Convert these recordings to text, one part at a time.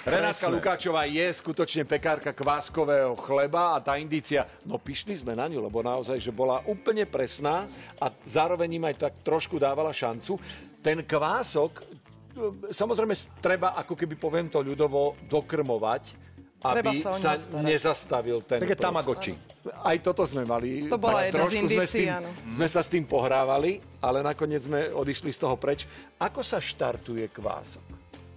Renátka Lukáčová je skutočne pekárka kváskového chleba a tá indícia, no pyšní sme na ňu, lebo naozaj, že bola úplne presná a zároveň im aj tak trošku dávala šancu. Ten kvások, samozrejme treba, ako keby poviem to ľudovo, dokrmovať, aby sa nezastavil ten také Tamagotchi. Aj toto sme mali. To bola jedna z indícií, áno. Sme sa s tým pohrávali, ale nakoniec sme odišli z toho preč. Ako sa štartuje kvások?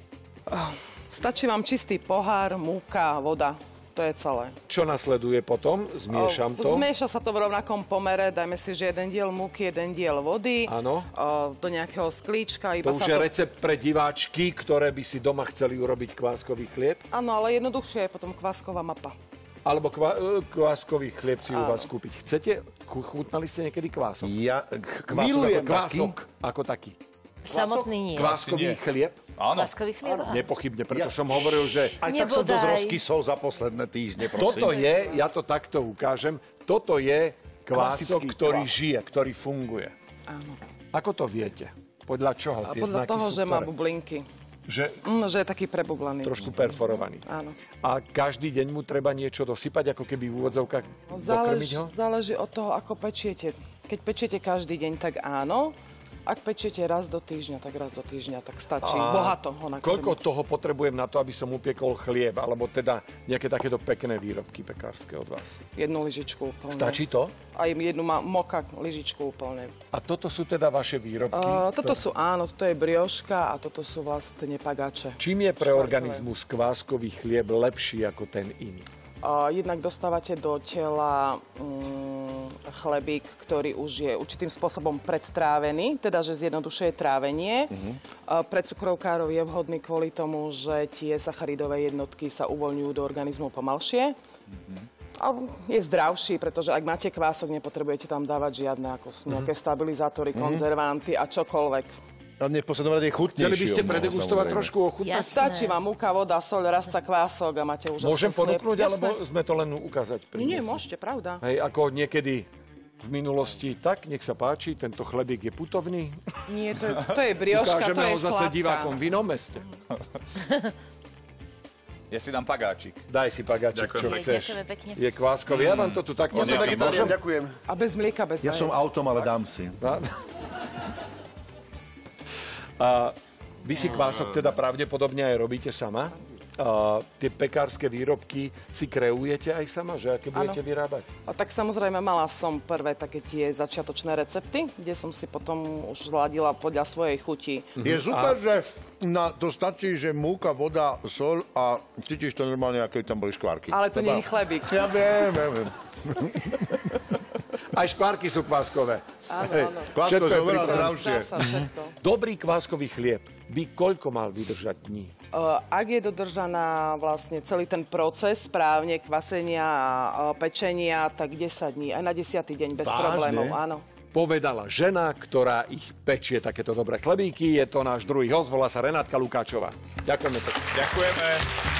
Stačí vám čistý pohár, múka, voda. To je celé. Čo nasleduje potom? Zmiešam to? Zmieša sa to v rovnakom pomere. Dajme si, že jeden diel múky, jeden diel vody. Áno. Do nejakého sklíčka. To už je recept pre diváčky, ktoré by si doma chceli urobiť kváskový chlieb? Áno, ale jednoduchšie je potom kvásková mapa. Alebo kváskový chlieb si u vás kúpiť. Chcete? Chutnali ste niekedy kvások? Ja Milujem kvások ako taký. Samotný nie. Kváskový chlieb? Áno. Kváskový chlieb? Nepochybne, preto som hovoril, že... Aj tak som dosť rozkysol za posledné týždne, prosím. Toto je, ja to takto ukážem, toto je kvások, ktorý žije, ktorý funguje. Áno. Ako to viete? Podľa čoho tie podľa znaky toho, sú že má ktoré? bublinky. Že je taký prebublaný. trošku perforovaný. Áno. A každý deň mu treba niečo dosypať, ako keby v úvodzovkách dokrmiť ho? Záleží od toho, ako pečiete. Keď pečiete každý deň, tak áno. Ak pečiete raz do týždňa, tak stačí bohato ho nakrmiť. Koľko toho potrebujem na to, aby som upiekol chlieb? Alebo teda nejaké takéto pekné výrobky pekárske od vás? Jednu lyžičku úplne. Stačí to? Aj jednu moka lyžičku úplne. A toto sú teda vaše výrobky? Toto sú, áno, toto je brioška a toto sú vlastne pagáče. Čím je pre organizmus kváskový chlieb lepší ako ten iný? Jednak dostávate do tela chlebík, ktorý už je určitým spôsobom predtrávený, teda že zjednodušuje trávenie. Pre cukrovkárov je vhodný kvôli tomu, že tie sacharidové jednotky sa uvoľňujú do organizmu pomalšie. A je zdravší, pretože ak máte kvások, nepotrebujete tam dávať žiadne ako nejaké stabilizátory, konzervanty a čokoľvek. A v poslednom rade je chutnejší. Chceli by ste predegustovať trošku ochutnať? Stačí vám múka, voda, soľ, rastca, kvások a máte úžasný Môžem ponúknuť, chlieb. alebo sme to len ukázať? Nie, môžete, pravda. Hej, ako niekedy v minulosti, tak nech sa páči, tento chlebík je putovný. Nie, to je brioška, to Ukážeme je ho zase sladká. divákom v inom meste. Ja si dám pagáčik. Daj si pagáčik, čo chceš. Ďakujeme pekne. Je kváskový, ja vám to tu takto... Ja som vegetarián, ďakujem. A bez mlieka, bez Ja som vajec. autom, ale dám si. A vy si kvások teda pravdepodobne aj robíte sama. Tie pekárske výrobky si kreujete aj sama, že aké budete vyrábať? A tak samozrejme mala som prvé také tie začiatočné recepty, kde som si potom už zladila podľa svojej chuti. Je super, že to stačí, že múka, voda, soľ a cítiš to normálne, ako tam boli škvárky. Ale to nie je chlebík. Ja viem. Aj škvárky sú kváskové. Áno. Kvásko sú veľa zdravšie. Dá sa všetko. Dobrý kváskový chlieb by koľko mal vydržať dní? Ak je dodržaná vlastne celý ten proces správne, kvasenia a pečenia, tak 10 dní, aj na 10. deň bez Vážne? problémov, áno. Povedala žena, ktorá ich pečie takéto dobré chlebíky. Je to náš druhý host, volá sa Renátka Lukáčová. Ďakujeme pekne. Ďakujeme.